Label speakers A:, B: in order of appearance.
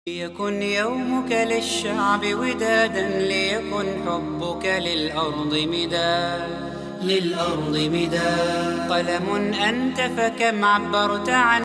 A: ليكن يومك للشعب ودادا، ليكن حبك للأرض مداد. قلم أنت فكم عبرت عن